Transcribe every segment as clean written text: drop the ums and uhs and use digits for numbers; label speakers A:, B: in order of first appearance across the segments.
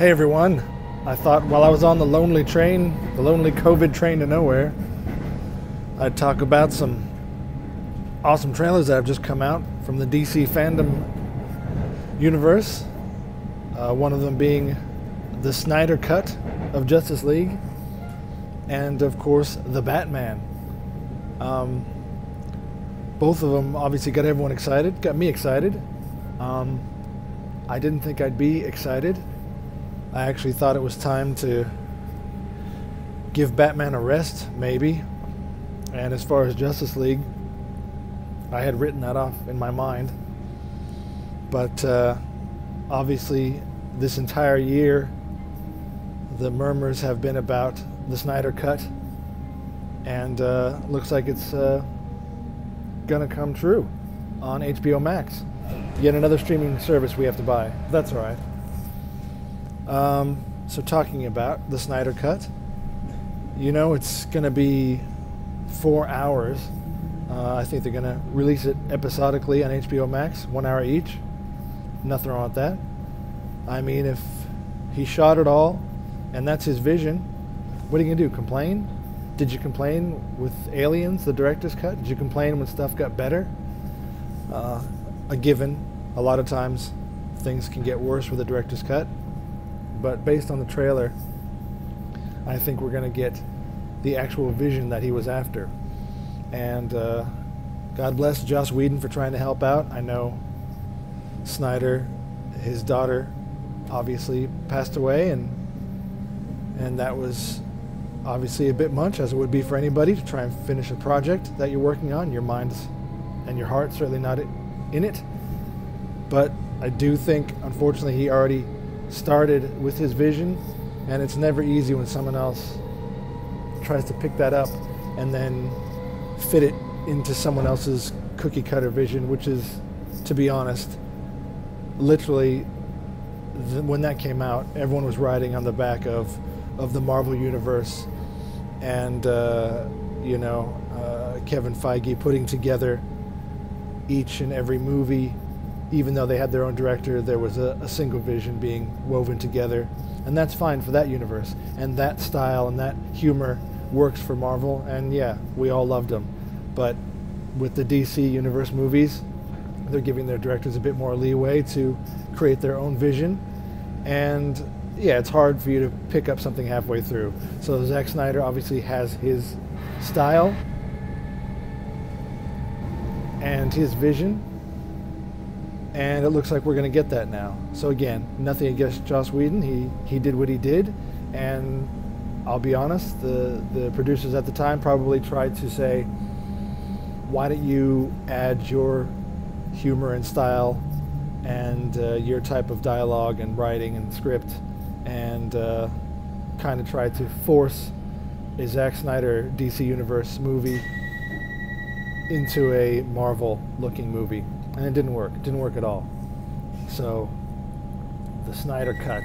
A: Hey everyone, I thought while I was on the lonely train, the lonely COVID train to nowhere, I'd talk about some awesome trailers that have just come out from the DC Fandome universe. One of them being the Snyder Cut of Justice League, and of course the Batman. Both of them obviously got everyone excited, got me excited. I didn't think I'd be excited. I actually thought it was time to give Batman a rest, maybe. And as far as Justice League, I had written that off in my mind. But obviously, this entire year, the murmurs have been about the Snyder Cut. And looks like it's gonna come true on HBO Max. Yet another streaming service we have to buy. That's all right. So talking about the Snyder Cut, you know, it's going to be 4 hours. I think they're going to release it episodically on HBO Max, 1 hour each. Nothing wrong with that. I mean, if he shot it all and that's his vision, what are you going to do? Complain? Did you complain with Aliens, the director's cut? Did you complain when stuff got better? A given. A lot of times things can get worse with a director's cut. But based on the trailer, I think we're going to get the actual vision that he was after. And God bless Joss Whedon for trying to help out. I know Snyder, his daughter, obviously passed away, and that was obviously a bit much, as it would be for anybody, to try and finish a project that you're working on. Your mind's and your heart's certainly not in it. But I do think, unfortunately, he already started with his vision, and it's never easy when someone else tries to pick that up and then fit it into someone else's cookie cutter vision, which is, to be honest, literally when that came out, everyone was riding on the back of the Marvel universe, and Kevin Feige putting together each and every movie. Even though they had their own director, there was a single vision being woven together. And that's fine for that universe. And that style and that humor works for Marvel. And yeah, we all loved them. But with the DC Universe movies, they're giving their directors a bit more leeway to create their own vision. And yeah, it's hard for you to pick up something halfway through. So Zack Snyder obviously has his style and his vision. And it looks like we're going to get that now. So again, nothing against Joss Whedon. He did what he did. And I'll be honest, the producers at the time probably tried to say, why don't you add your humor and style and your type of dialogue and writing and script, and kind of try to force a Zack Snyder DC Universe movie into a Marvel-looking movie. And it didn't work. It didn't work at all. So, the Snyder Cut,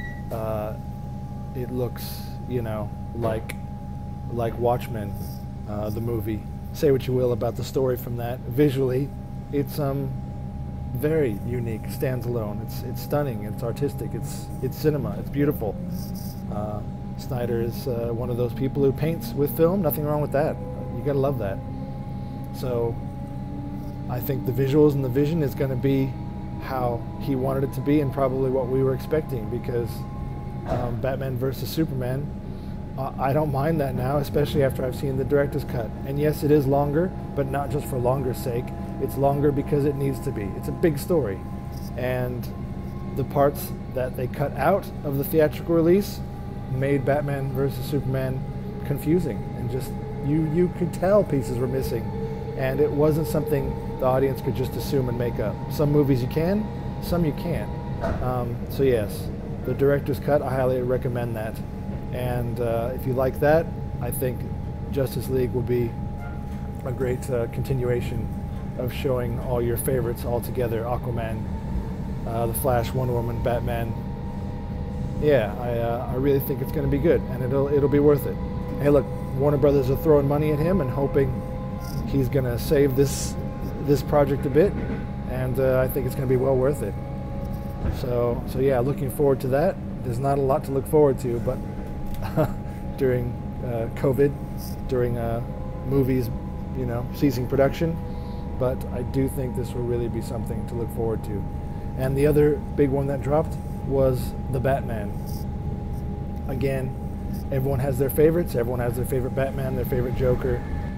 A: it looks, like Watchmen, the movie. Say what you will about the story from that. Visually, it's very unique, stands alone. It's stunning. It's artistic. It's cinema. It's beautiful. Snyder is one of those people who paints with film. Nothing wrong with that. You gotta love that. So, I think the visuals and the vision is going to be how he wanted it to be, and probably what we were expecting, because Batman versus Superman, I don't mind that now, especially after I've seen the director's cut. And yes, it is longer, but not just for longer's sake. It's longer because it needs to be. It's a big story. And the parts that they cut out of the theatrical release made Batman versus Superman confusing. And just, you could tell pieces were missing. And it wasn't something the audience could just assume and make up. Some movies you can, some you can't. So yes, the director's cut, I highly recommend that. And if you like that, I think Justice League will be a great continuation of showing all your favorites all together. Aquaman, The Flash, Wonder Woman, Batman. Yeah, I really think it's going to be good, and it'll be worth it. Hey look, Warner Brothers are throwing money at him and hoping he's going to save this project a bit, and I think it's going to be well worth it. So yeah, looking forward to that. there's not a lot to look forward to, but during COVID, during movies, ceasing production. But I do think this will really be something to look forward to. And the other big one that dropped was the Batman. Again, everyone has their favorites. Everyone has their favorite Batman, their favorite Joker.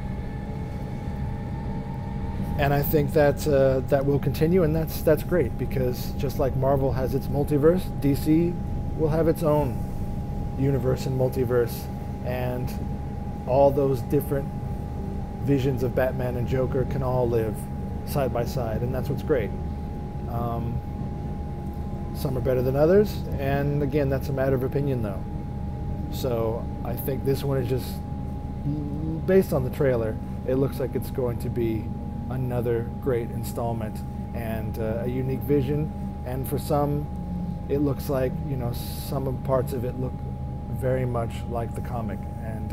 A: And I think that will continue, and that's great, because just like Marvel has its multiverse, DC will have its own universe and multiverse, and all those different visions of Batman and Joker can all live side by side, and that's what's great. Some are better than others, and again, that's a matter of opinion though. So I think this one is just, based on the trailer, it looks like it's going to be another great installment and a unique vision. And for some, it looks like, some of parts of it look very much like the comic. And,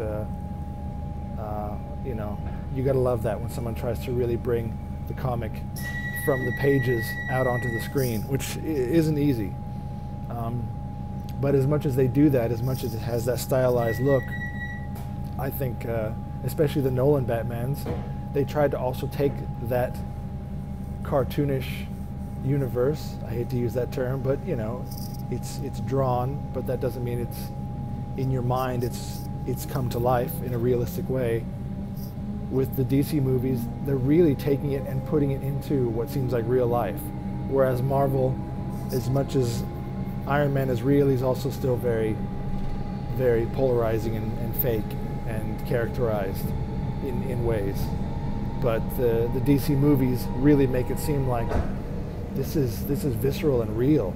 A: you gotta love that when someone tries to really bring the comic from the pages out onto the screen, which isn't easy. But as much as they do that, as much as it has that stylized look, I think, especially the Nolan Batmans, they tried to also take that cartoonish universe. I hate to use that term, but it's drawn, but that doesn't mean it's in your mind. It's come to life in a realistic way. With the DC movies, they're really taking it and putting it into what seems like real life. Whereas Marvel, as much as Iron Man is real, he's also still very, very polarizing and fake and characterized in ways. But the DC movies really make it seem like this is visceral and real.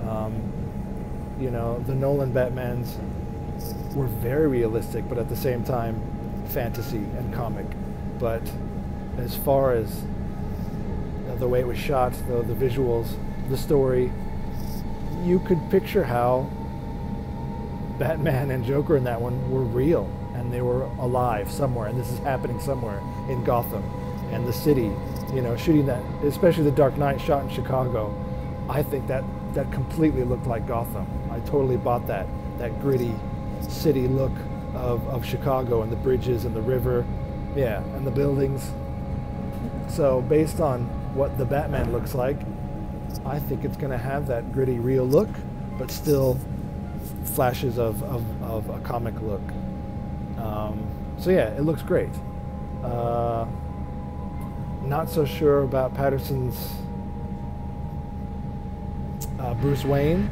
A: The Nolan Batmans were very realistic, but at the same time, fantasy and comic. But as far as the way it was shot, the visuals, the story, you could picture how Batman and Joker in that one were real, and they were alive somewhere, and this is happening somewhere in Gotham and the city, shooting that, especially the Dark Knight shot in Chicago. I think that completely looked like Gotham. I totally bought that gritty city look of Chicago, and the bridges and the river, and the buildings. So based on what the Batman looks like, I think it's going to have that gritty, real look, but still flashes of a comic look. So yeah, it looks great. Not so sure about Pattinson's Bruce Wayne.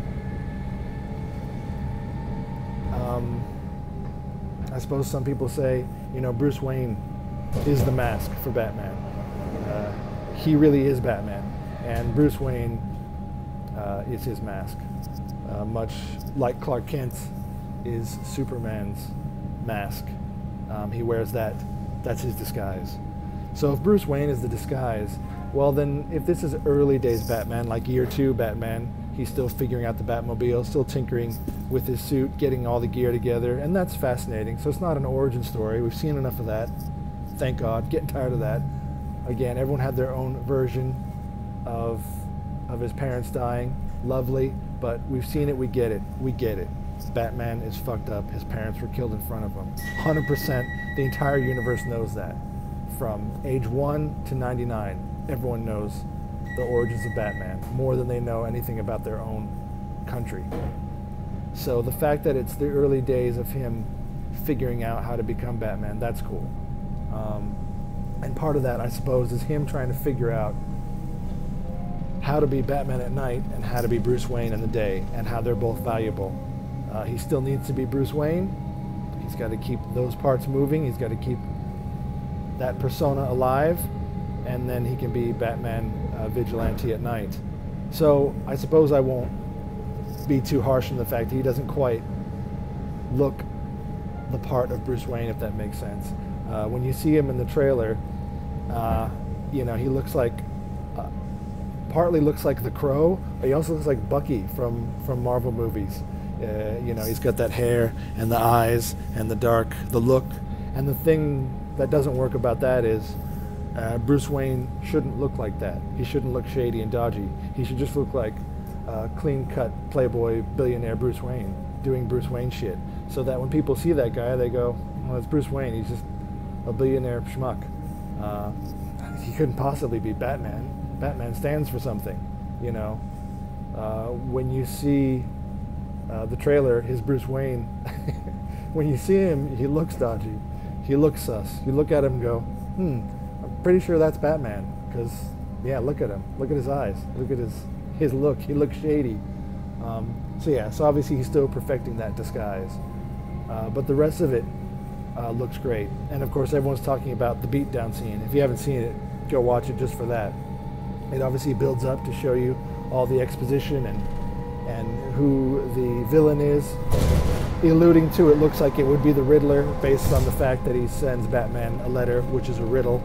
A: I suppose some people say, Bruce Wayne is the mask for Batman. He really is Batman, and Bruce Wayne is his mask. Much like Clark Kent is Superman's mask. He wears that. That's his disguise. So if Bruce Wayne is the disguise, well then, if this is early days Batman, like year 2 Batman, he's still figuring out the Batmobile, still tinkering with his suit, getting all the gear together, and that's fascinating. So it's not an origin story. We've seen enough of that. Thank God. Getting tired of that. Again, everyone had their own version of his parents dying. Lovely, but we've seen it. We get it. We get it. Batman is fucked up. His parents were killed in front of him. 100%. The entire universe knows that. From age 1 to 99, everyone knows the origins of Batman more than they know anything about their own country. So the fact that it's the early days of him figuring out how to become Batman, that's cool. And part of that, I suppose, is him trying to figure out how to be Batman at night and how to be Bruce Wayne in the day, and how they're both valuable. He still needs to be Bruce Wayne. He's got to keep those parts moving. He's got to keep that persona alive, and then he can be Batman vigilante at night. So I suppose I won't be too harsh on the fact that he doesn't quite look the part of Bruce Wayne, if that makes sense. When you see him in the trailer, he looks like, partly looks like the Crow, but he also looks like Bucky from Marvel movies. He's got that hair and the eyes and the look. And the thing that doesn't work about that is Bruce Wayne shouldn't look like that. He shouldn't look shady and dodgy. He should just look like clean-cut playboy billionaire Bruce Wayne doing Bruce Wayne shit, so that when people see that guy, they go, well, it's Bruce Wayne. He's just a billionaire schmuck. He couldn't possibly be Batman. Batman stands for something, you know. When you see the trailer, his Bruce Wayne, when you see him, he looks dodgy. He looks sus. You look at him and go, I'm pretty sure that's Batman. Because, yeah, look at him. Look at his eyes. Look at his look. He looks shady. So yeah, so obviously he's still perfecting that disguise. But the rest of it looks great. And of course everyone's talking about the beatdown scene. If you haven't seen it, go watch it just for that. It obviously builds up to show you all the exposition and who the villain is. Alluding to, it looks like it would be the Riddler, based on the fact that he sends Batman a letter, which is a riddle.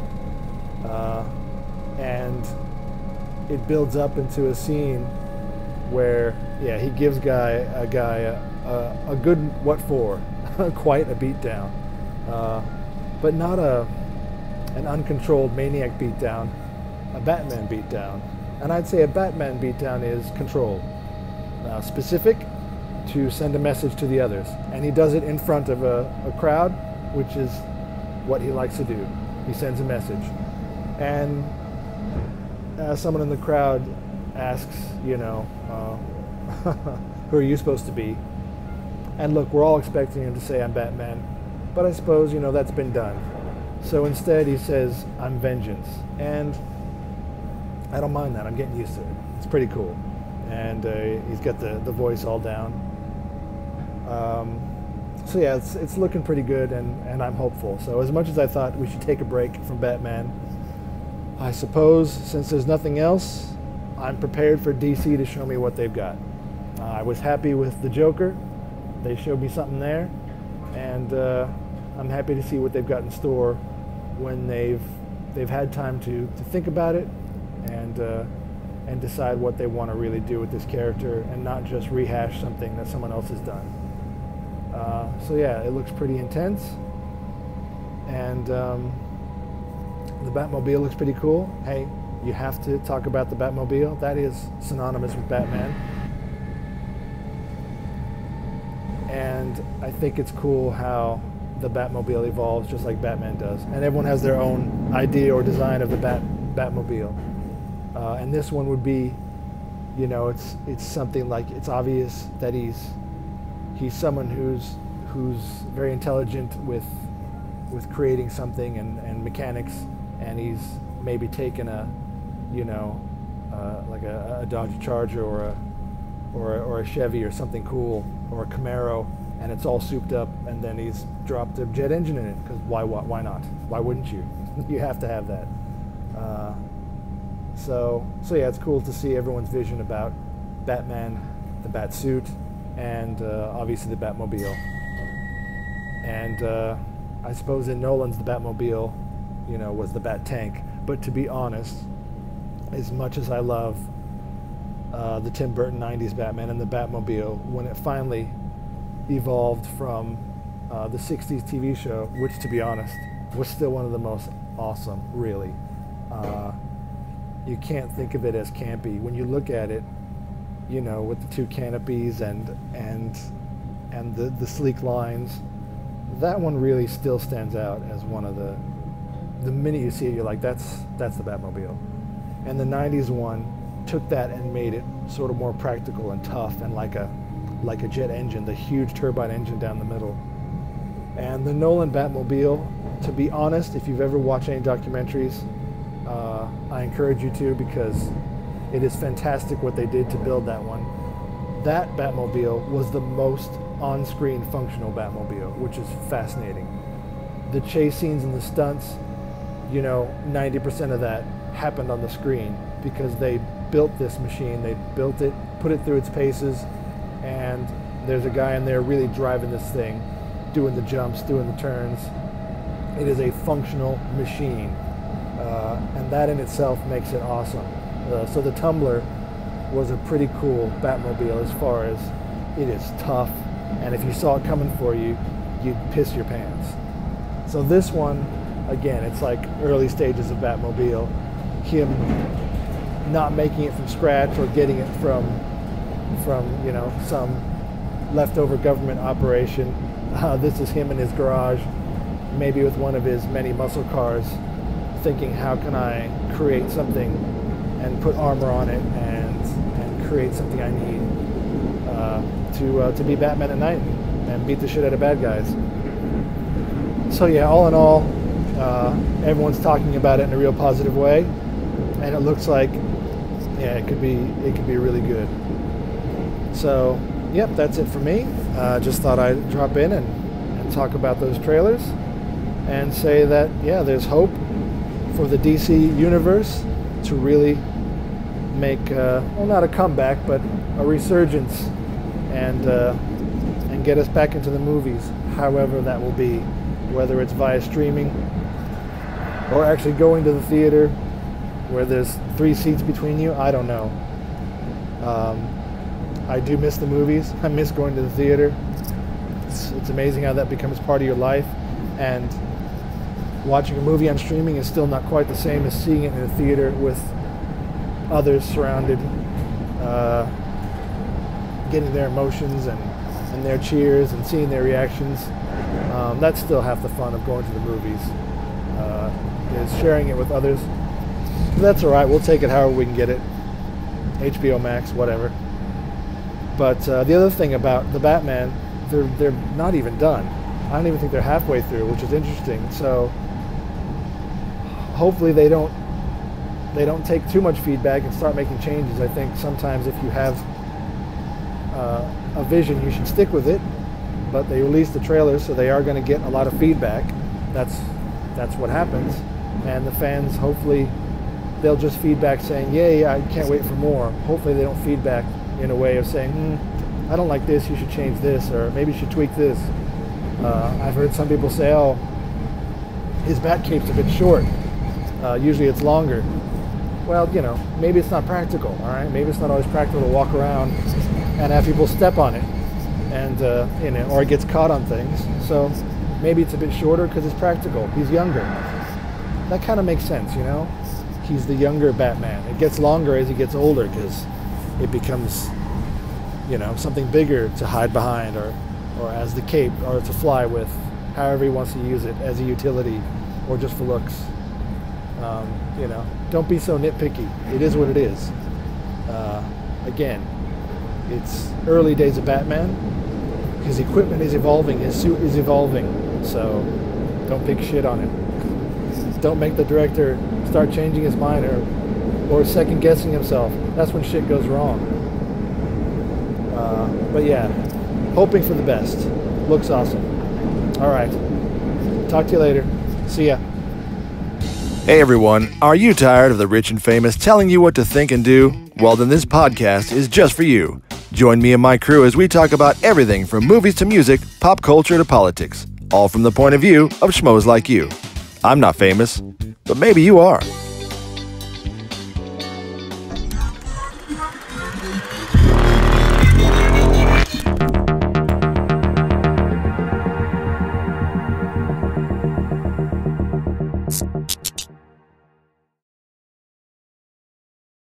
A: And it builds up into a scene where, yeah, he gives a guy a good what for, quite a beatdown, but not an uncontrolled maniac beatdown, a Batman beatdown. And I'd say a Batman beatdown is controlled, specific, to send a message to the others. And he does it in front of a crowd, which is what he likes to do. He sends a message. And someone in the crowd asks, you know, who are you supposed to be? And look, we're all expecting him to say, I'm Batman. But I suppose, you know, that's been done. So instead he says, I'm Vengeance. And I don't mind that. I'm getting used to it. It's pretty cool. And he's got the voice all down. So yeah, it's looking pretty good, and I'm hopeful. So as much as I thought we should take a break from Batman, I suppose since there's nothing else, I'm prepared for DC to show me what they've got. I was happy with the Joker. They showed me something there, and I'm happy to see what they've got in store when they've had time to think about it and decide what they want to really do with this character, and not just rehash something that someone else has done. So yeah, it looks pretty intense, and the Batmobile looks pretty cool. Hey, you have to talk about the Batmobile. That is synonymous with Batman. And I think it's cool how the Batmobile evolves just like Batman does. And everyone has their own idea or design of the Batmobile. And this one would be, you know, it's something like, it's obvious that he's someone who's very intelligent with creating something and mechanics, and he's maybe taken a, you know, like a Dodge Charger or a Chevy or something cool, or a Camaro, and it's all souped up, and then he's dropped a jet engine in it, because why not? Why wouldn't you? You have to have that. So yeah, it's cool to see everyone's vision about Batman, the Batsuit, and obviously the Batmobile. And I suppose in Nolan's the Batmobile, you know, was the Bat Tank. But to be honest, as much as I love the Tim Burton 90s Batman and the Batmobile, when it finally evolved from the 60s TV show, which to be honest was still one of the most awesome, really. You can't think of it as campy. When you look at it, you know, with the two canopies and the sleek lines, that one really still stands out as one of the minute you see it, you're like, that's the Batmobile. And the 90s one took that and made it sort of more practical and tough, and like a jet engine, the huge turbine engine down the middle. And the Nolan Batmobile, to be honest, if you've ever watched any documentaries, I encourage you to, because it is fantastic what they did to build that one. That Batmobile was the most on-screen functional Batmobile, which is fascinating. The chase scenes and the stunts, you know, 90% of that happened on the screen, because they built this machine, they built it, put it through its paces, and there's a guy in there really driving this thing, doing the jumps, doing the turns. It is a functional machine, and that in itself makes it awesome. So the Tumbler was a pretty cool Batmobile as far as it is tough, and if you saw it coming for you, you'd piss your pants. So this one, again, it's like early stages of Batmobile. Him not making it from scratch or getting it from from, you know, some leftover government operation. This is him in his garage, maybe with one of his many muscle cars, thinking, how can I create something and put armor on it and create something I need to be Batman at night and beat the shit out of bad guys. So yeah, all in all, everyone's talking about it in a real positive way, and it looks like, yeah, it could be really good. So, yep, that's it for me. Just thought I'd drop in and talk about those trailers and say that, yeah, there's hope for the DC universe to really make, well, not a comeback, but a resurgence and get us back into the movies, however that will be, whether it's via streaming or actually going to the theater where there's 3 seats between you. I don't know. I do miss the movies. I miss going to the theater. It's amazing how that becomes part of your life, and watching a movie on streaming is still not quite the same as seeing it in a theater with others surrounded, getting their emotions and their cheers and seeing their reactions. That's still half the fun of going to the movies, is sharing it with others. But that's all right. We'll take it however we can get it. HBO Max, whatever. But the other thing about the Batman, they're not even done. I don't even think they're halfway through, which is interesting. So hopefully they don't take too much feedback and start making changes. I think sometimes if you have a vision, you should stick with it. But they released the trailer, so they are going to get a lot of feedback. That's what happens. And the fans, hopefully, they'll just feedback saying, yay, I can't wait for more. Hopefully they don't feedback in a way of saying, I don't like this, you should change this, or maybe you should tweak this. I've heard some people say, oh, his bat cape's a bit short. Usually it's longer. Well, you know, maybe it's not practical, all right? Maybe it's not always practical to walk around and have people step on it, and you know, or it gets caught on things. So maybe it's a bit shorter because it's practical. He's younger. That kind of makes sense, you know? He's the younger Batman. It gets longer as he gets older because it becomes, you know, something bigger to hide behind, or as the cape, or to fly with, however he wants to use it, as a utility or just for looks. You know, don't be so nitpicky. It is what it is. Again, it's early days of Batman. His equipment is evolving. His suit is evolving. So don't pick shit on him. Don't make the director start changing his mind or second guessing himself. That's when shit goes wrong. But yeah, hoping for the best. Looks awesome. All right. Talk to you later. See ya.
B: Hey everyone, are you tired of the rich and famous telling you what to think and do? Well, then this podcast is just for you. Join me and my crew as we talk about everything from movies to music, pop culture to politics, all from the point of view of schmoes like you. I'm not famous, but maybe you are.